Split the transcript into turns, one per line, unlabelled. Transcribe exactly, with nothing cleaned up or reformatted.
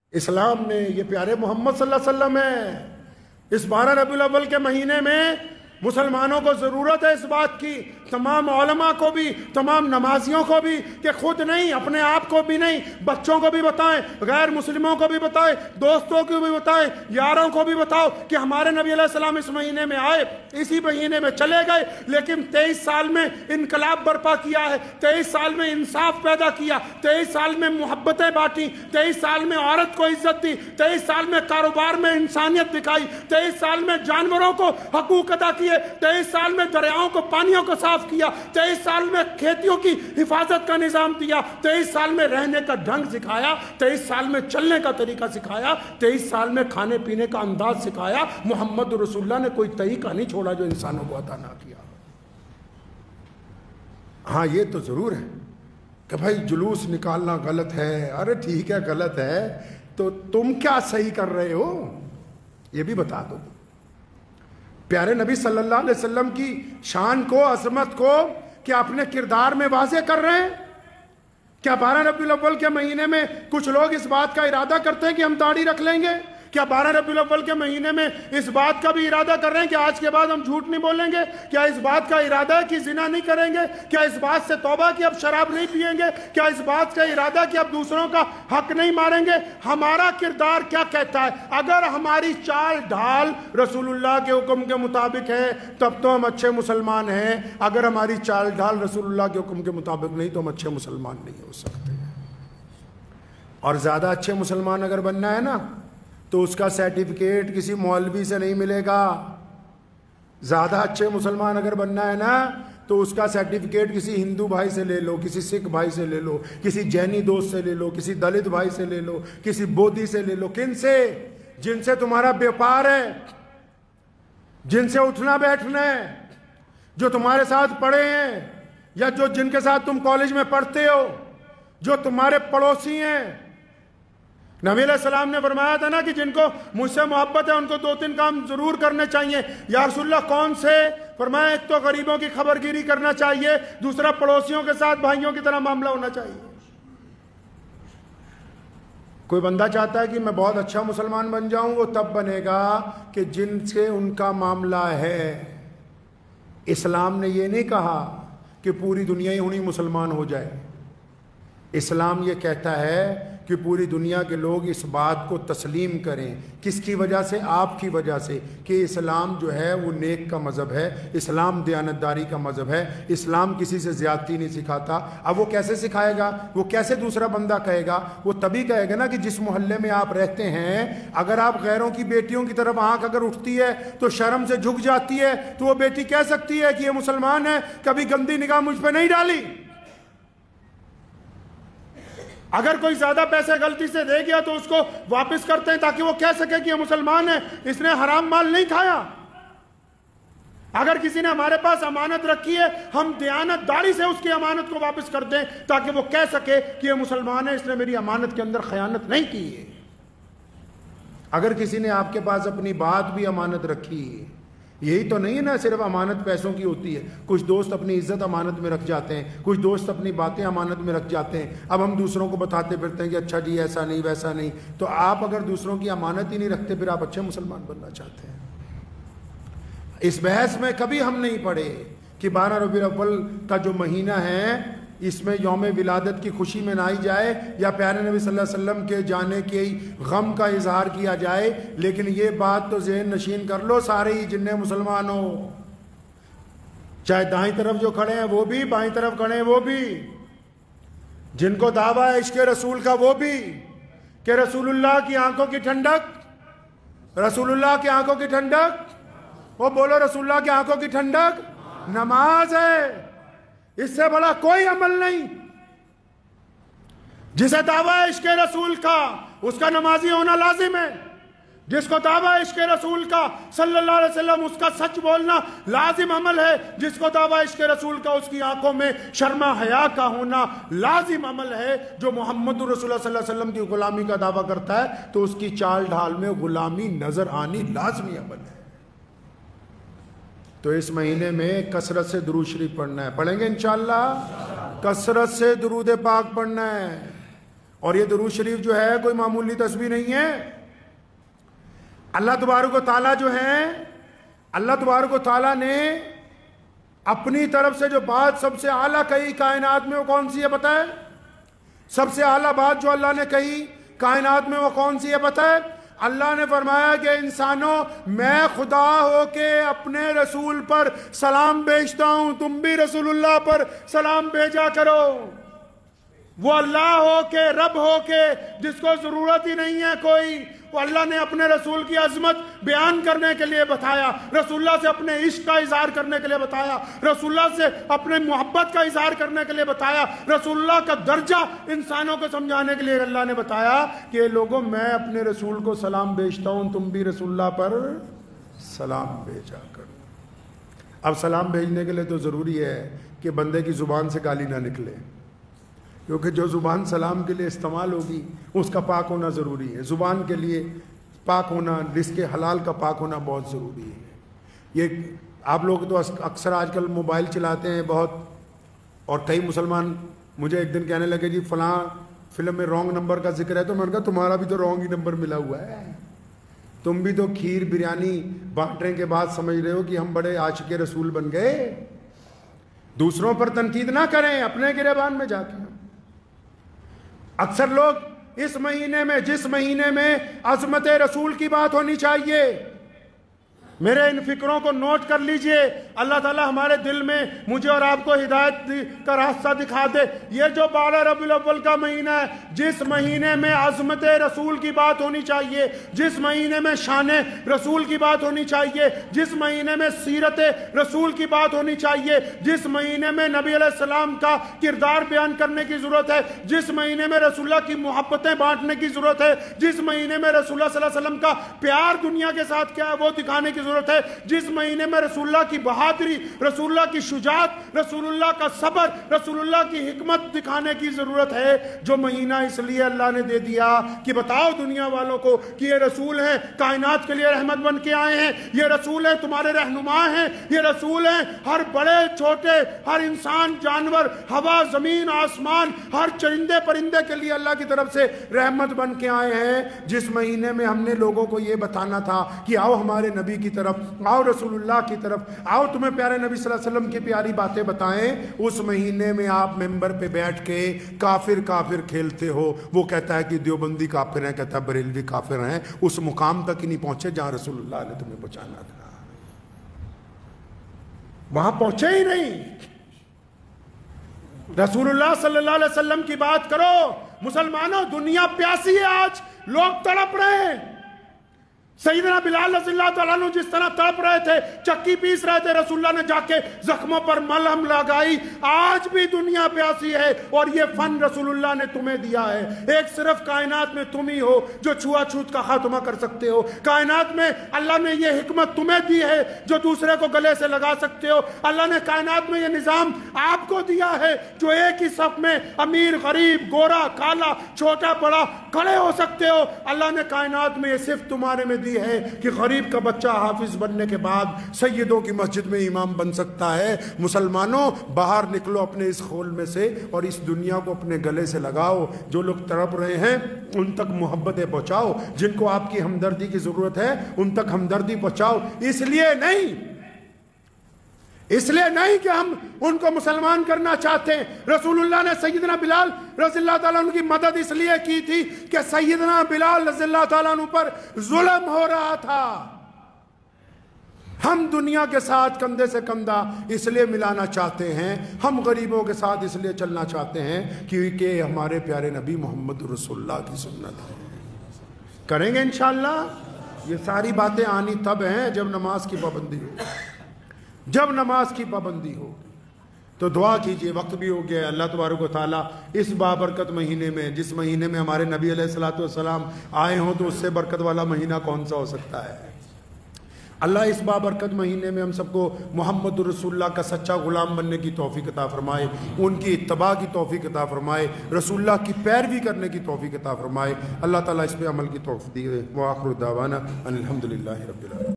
اسلام نے، یہ پیارے محمد صلی اللہ علیہ وسلم ہے۔ اس بارہ ربیع الاول کے مہینے میں مسلمانوں کو ضرورت ہے اس بات کی، تمام علماء کو بھی، تمام نمازیوں کو بھی، کہ خود نہیں، اپنے آپ کو بھی نہیں، بچوں کو بھی بتائیں، غیر مسلموں کو بھی بتائیں، دوستوں کو بھی بتائیں، یاروں کو بھی بتاؤ کہ ہمارے نبی علیہ السلام اس مہینے میں آئے، اسی مہینے میں چلے گئے، لیکن تیئیس سال میں انقلاب برپا کیا ہے، تیئیس سال میں انصاف پیدا کیا، تیئیس سال میں محبتیں بانٹی، تیئیس سال میں عورت کو عزت دی، تیئیس سال میں کاروبار میں انسانیت دکھائی، تیئیس سال میں جانوروں کو حقوق ادا کیے، تیئیس سال میں دریاؤں کو پانیوں کو صاف کیا، تیئیس سال میں کھیتیوں کی حفاظت کا نظام دیا، تیئیس سال میں رہنے کا ڈھنگ سکھایا، تیئیس سال میں چلنے کا طریقہ سکھایا، تیئیس سال میں کھانے پینے کا انداز سکھایا۔ محمد رسول اللہ نے کوئی طریقہ نہیں چھوڑا جو انسانوں کو عطا نہ کیا۔ ہاں یہ تو ضرور ہے کہ بھائی جلوس نکالنا غلط ہے، ارے ٹھیک ہے غلط ہے، تو تم کیا صحیح کر رہے ہو یہ بھی بتا دو۔ پیارے نبی صلی اللہ علیہ وسلم کی شان کو، عظمت کو کیا اپنے کردار میں واضح کر رہے ہیں؟ کیا بارہ ربیع الاول کے مہینے میں کچھ لوگ اس بات کا ارادہ کرتے ہیں کہ ہم داڑھی رکھ لیں گے؟ کیا بارہ ربیع الاول کے مہینے میں اس بات کا بھی ارادہ کر رہے ہیں کہ آج کے بعد ہم جھوٹ نہیں بولیں گے؟ کیا اس بات کا ارادہ ہے کہ زنا نہیں کریں گے؟ کیا اس بات سے توبہ کہ اب شراب نہیں پئیں گے؟ کیا اس بات کا ارادہ کہ اب دوسروں کا حق نہیں ماریں گے؟ ہمارا کردار کیا کہتا ہے؟ اگر ہماری چال ڈھال رسول اللہ کے حکم کے مطابق ہے تب تو ہم اچھے مسلمان ہیں، اگر ہماری چال ڈھال رسول اللہ کے حکم کے مطابق نہیں تو ہم اچھے مسلمان نہیں ہو سکتے۔ اور زیادہ اچھے مسلمان اگر بننا ہے نا تو اس کا سرٹیفکیٹ کسی مولوی سے نہیں ملے گا۔ زیادہ اچھے مسلمان اگر بننا ہے نا تو اس کا سرٹیفکیٹ کسی ہندو بھائی سے لے لو، کسی سکھ بھائی سے لے لو، کسی جینی دوست سے لے لو، کسی دلت بھائی سے لے لو، کسی بودھی سے لے لو۔ کن سے؟ جن سے تمہارا بیپار ہے، جن سے اٹھنا بیٹھنا ہے، جو تمہارے ساتھ پڑھے ہیں یا جو جن کے ساتھ تم کالج میں پڑھتے ہو، جو تمہارے پڑوسی ہیں۔ نبی علیہ السلام نے فرمایا تھا نا کہ جن کو مجھ سے محبت ہے ان کو دو تین کام ضرور کرنے چاہیے۔ یا رسول اللہ کون سے؟ فرمایا ایک تو غریبوں کی خبر گیری کرنا چاہیے، دوسرا پڑوسیوں کے ساتھ بھائیوں کی طرح معاملہ ہونا چاہیے۔ کوئی بندہ چاہتا ہے کہ میں بہت اچھا مسلمان بن جاؤں، وہ تب بنے گا کہ جن سے ان کا معاملہ ہے۔ اسلام نے یہ نہیں کہا کہ پوری دنیا ہی انہی مسلمان ہو جائے۔ اسلام یہ کہتا ہے کہ پوری دنیا کے لوگ اس بات کو تسلیم کریں۔ کس کی وجہ سے؟ آپ کی وجہ سے، کہ اسلام جو ہے وہ نیک کا مذہب ہے، اسلام دیانتداری کا مذہب ہے، اسلام کسی سے زیادتی نہیں سکھاتا۔ اب وہ کیسے سکھائے گا؟ وہ کیسے دوسرا بندہ کہے گا؟ وہ تبھی کہے گا نا کہ جس محلے میں آپ رہتے ہیں اگر آپ غیروں کی بیٹیوں کی طرف آنکھ اگر اٹھتی ہے تو شرم سے جھک جاتی ہے تو وہ بیٹی کہہ سکتی ہے کہ یہ مسلمان ہے، کبھی گندی نگاہ مجھ پہ نہیں ڈالی۔ اگر کوئی زیادہ پیسے غلطی سے دے گیا تو اس کو واپس کرتے ہیں تاکہ وہ کہہ سکے کہ یہ مسلمان ہے، اس نے حرام مال نہیں کھایا۔ اگر کسی نے ہمارے پاس امانت رکھی ہے ہم دیانت داری سے اس کی امانت کو واپس کر دیں تاکہ وہ کہہ سکے کہ یہ مسلمان ہے، اس نے میری امانت کے اندر خیانت نہیں کی ہے۔ اگر کسی نے آپ کے پاس اپنی بات بھی امانت رکھی، یہی تو نہیں ہے نا صرف امانت پیسوں کی ہوتی ہے، کچھ دوست اپنی عزت امانت میں رکھ جاتے ہیں، کچھ دوست اپنی باتیں امانت میں رکھ جاتے ہیں۔ اب ہم دوسروں کو بتاتے پھرتے ہیں کہ اچھا جی ایسا نہیں ویسا نہیں، تو آپ اگر دوسروں کی امانت ہی نہیں رکھتے پھر آپ اچھے مسلمان بننا چاہتے ہیں؟ اس بحث میں کبھی ہم نہیں پڑے کہ بارہ ربیع الاول کا جو مہینہ ہے اس میں یوم ولادت کی خوشی منائی جائے یا پیارے نبی صلی اللہ علیہ وسلم کے جانے کے غم کا اظہار کیا جائے، لیکن یہ بات تو ذہن نشین کر لو سارے ہی جن مسلمان ہو، چاہے دائیں طرف جو کھڑے ہیں وہ بھی، بائیں طرف کھڑے ہیں وہ بھی، جن کو دعویٰ ہے عشق رسول کا وہ بھی، کہ رسول اللہ کی آنکھوں کی ٹھنڈک، رسول اللہ کی آنکھوں کی ٹھنڈک، وہ بولو رسول اللہ کی آنکھوں کی ٹھنڈک نماز ہے۔ اس سے بڑا کوئی عمل نہیں۔ جسے دعویٰ عشق رسول کا اس کا نمازی ہونا لازم ہے، جس کو دعویٰ عشق رسول کا صلی اللہ علیہ وسلم اس کا سچ بولنا لازم عمل ہے، جس کو دعویٰ عشق رسول کا اس کی آنکھوں میں شرم حیا کا ہونا لازم عمل ہے۔ جو محمد رسول اللہ صلی اللہ علیہ وسلم کی غلامی کا دعویٰ کرتا ہے تو اس کی چال ڈھال میں غلامی نظر آنی لازمی عمل ہے۔ تو اس مہینے میں کثرت سے درود شریف پڑھنا ہے، پڑھیں گے انشاءاللہ، کثرت سے درود پاک پڑھنا ہے، اور یہ درود شریف جو ہے کوئی معمولی تسبیح نہیں ہے. اللہ تبارک و تعالیٰ جو ہے اللہ تبارک و تعالیٰ نے اپنی طرف سے جو بات سب سے اعلیٰ کہی کائنات میں وہ کون سی ہے پتہ ہے؟ سب سے اعلیٰ بات جو اللہ نے کہی کائنات میں وہ کون سی ہے پتہ ہے؟ اللہ نے فرمایا کہ انسانوں میں خدا ہو کے اپنے رسول پر سلام بھیجتا ہوں، تم بھی رسول اللہ پر سلام بھیجا کرو. وہ اللہ ہو کے رب ہو کے جس کو ضرورت ہی نہیں ہے کوئی، وہ اللہ نے اپنے رسول کی عظمت بیان کرنے کے لیے بتایا، رسول اللہ سے اپنے عشق کا اظہار کرنے کے لیے بتایا، رسول اللہ سے اپنے محبت کا اظہار کرنے کے لیے بتایا، رسول اللہ کا درجہ انسانوں کو سمجھانے کے لیے اللہ نے بتایا کہ لوگوں میں اپنے رسول کو سلام بھیجتا ہوں، تم بھی رسول اللہ پر سلام بھیجا کرو. اب سلام بھیجنے کے لیے تو ضروری ہے کہ بندے کی زبان سے گالی نہ نکلے، کیونکہ جو زبان سلام کے لیے استعمال ہوگی اس کا پاک ہونا ضروری ہے. زبان کے لیے پاک ہونا، رزق حلال کا پاک ہونا بہت ضروری ہے. یہ آپ لوگ تو اکثر آج کل موبائل چلاتے ہیں بہت، اور کئی مسلمان مجھے ایک دن کہنے لگے جی فلاں فلم میں رانگ نمبر کا ذکر ہے، تو میں نے کہا تمہارا بھی تو رانگ ہی نمبر ملا ہوا ہے. تم بھی تو کھیر بریانی بانٹنے کے بعد سمجھ رہے ہو کہ ہم بڑے عاشق رسول بن گئے. دوسروں پر تنقید نہ کریں، اپنے گریبان میں جا کے. اکثر لوگ اس مہینے میں جس مہینے میں عظمت رسول کی بات ہونی چاہیے، میرے ان فکروں کو نوٹ کر لیجئے. اللہ تعالی ہمارے دل میں مجھے اور آپ کو ہدایت کا راستہ دکھا دے. یہ جو بارہ ربیع الاول کا مہینہ ہے، جس مہینے میں عظمت رسول کی بات ہونی چاہیے، جس مہینے میں شان رسول کی بات ہونی چاہیے، جس مہینے میں سیرت رسول کی بات ہونی چاہیے، جس مہینے میں نبی علیہ السلام کا کردار بیان کرنے کی ضرورت ہے، جس مہینے میں رسول اللہ کی محبتیں بانٹنے کی ضرورت ہے، جس مہینے میں رسول اللہ صلی اللہ علیہ وسلم کا پیار دنیا کے ساتھ کیا ہے وہ دکھانے کی ضرورت ہے، جس مہینے میں رسول اللہ کی بہادری، رسول اللہ کی شجاعت، رسول اللہ کا صبر، رسول اللہ کی حکمت دکھانے کی ضرورت ہے. جو مہینہ اس لیے اللہ نے دے دیا کہ بتاؤ دنیا والوں کو کہ یہ رسول ہیں، کائنات کے لیے رحمت بن کے آئے ہیں، یہ رسول ہیں تمہارے رہنما ہیں، یہ رسول ہیں ہر بڑے چھوٹے، ہر انسان جانور، ہوا زمین آسمان، ہر چرندے پرندے کے لیے اللہ کی طرف سے رحمت بن کے آئے ہیں. جس مہینے میں ہم نے لوگوں کو یہ بتانا تھا کہ آؤ ہمارے نبی کی طرف، آؤ رسول اللہ کی طرف، آؤ تمہیں پیارے نبی صلی اللہ علیہ وسلم کی پیاری باتیں بتائیں، اس مہینے میں آپ ممبر پہ بیٹھ کے کافر کافر کھیلتے ہو. وہ کہتا ہے کہ دیوبندی کافر ہیں، کہتا ہے بریلوی کافر ہیں. اس مقام تک ہی نہیں پہنچے جہاں رسول اللہ نے تمہیں پہنچانا تھا، وہاں پہنچے ہی نہیں. رسول اللہ صلی اللہ علیہ وسلم کی بات کرو. مسلمانوں دنیا پیاسی ہے، آج لوگ تڑپ رہے ہیں. سیدنا بلال رضی اللہ تعالیٰ عنہ جس طرح تڑپ رہے تھے، چکی پیس رہے تھے، رسول اللہ نے جا کے زخموں پر ملہم لگائی. آج بھی دنیا پیاسی ہے، اور یہ فن رسول اللہ نے تمہیں دیا ہے. ایک صرف کائنات میں تم ہی ہو جو چھوا چھوت کا خاتمہ کر سکتے ہو. کائنات میں اللہ نے یہ حکمت تمہیں دی ہے جو دوسرے کو گلے سے لگا سکتے ہو. اللہ نے کائنات میں یہ نظام آپ کو دیا ہے جو ایک ہی صف میں امیر غریب گورا کالا چھوٹا بڑا کھڑے ہو سکتے ہو. اللہ نے کائنات میں یہ صرف تمہارے میں دی ہے کہ غریب کا بچہ حافظ بننے کے بعد سیدوں کی مسجد میں امام بن سکتا ہے. مسلمانوں باہر نکلو اپنے اس خول میں سے اور اس دنیا کو اپنے گلے سے لگاؤ. جو لوگ تڑپ رہے ہیں ان تک محبتیں پہنچاؤ، جن کو آپ کی ہمدردی کی ضرورت ہے ان تک ہمدردی پہنچاؤ. اس لیے نہیں اس لیے نہیں کہ ہم ان کو مسلمان کرنا چاہتے ہیں. رسول اللہ نے سیدنا بلال رضی اللہ تعالیٰ عنہ کی مدد اس لیے کی تھی کہ سیدنا بلال رضی اللہ تعالیٰ عنہ پر ظلم ہو رہا تھا. ہم دنیا کے ساتھ کندھے سے کندھا اس لیے ملانا چاہتے ہیں، ہم غریبوں کے ساتھ اس لیے چلنا چاہتے ہیں کیونکہ ہمارے پیارے نبی محمد رسول اللہ کی سنت ہے. کریں گے انشاءاللہ. یہ ساری باتیں آنی تب ہیں جب نماز کی پابندی ہو، جب نماز کی پابندی ہو. تو دعا کیجئے. وقت بھی ہو گیا. اللہ تبارک و تعالیٰ اس بابرکت مہینے میں، جس مہینے میں ہمارے نبی علیہ الصلوۃ والسلام آئے ہوں، تو اس سے برکت والا مہینہ کون سا ہو سکتا ہے. اللہ اس بابرکت مہینے میں ہم سب کو محمد رسول اللہ کا سچا غلام بننے کی توفیق عطا فرمائے، ان کی اتباع کی توفیق عطا فرمائے، رسول اللہ کی پیروی کرنے کی توفیق عطا فرمائے. اللہ تعالیٰ اس پہ عمل کی توفیق دے. وآخر دعوانا ان الحمدللہ رب العالمین.